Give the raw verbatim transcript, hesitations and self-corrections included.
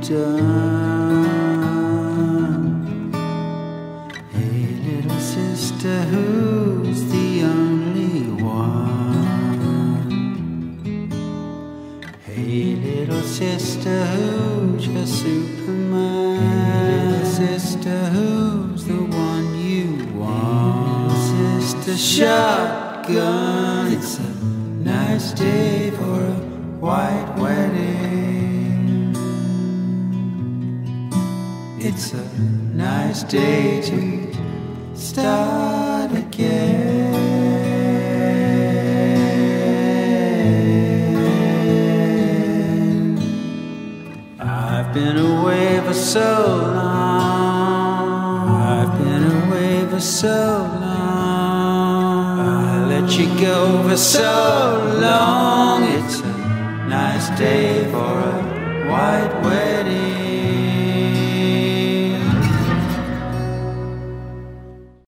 done. Hey little sister, who's the only one? Hey little sister, who's your Superman? Hey little sister, who's the one you want? Sister shotgun, it's a nice day for a white wedding. It's a nice day to start again. I've been away for so long. I've been away for so long. I let you go for so long. It's a nice day for a white wedding.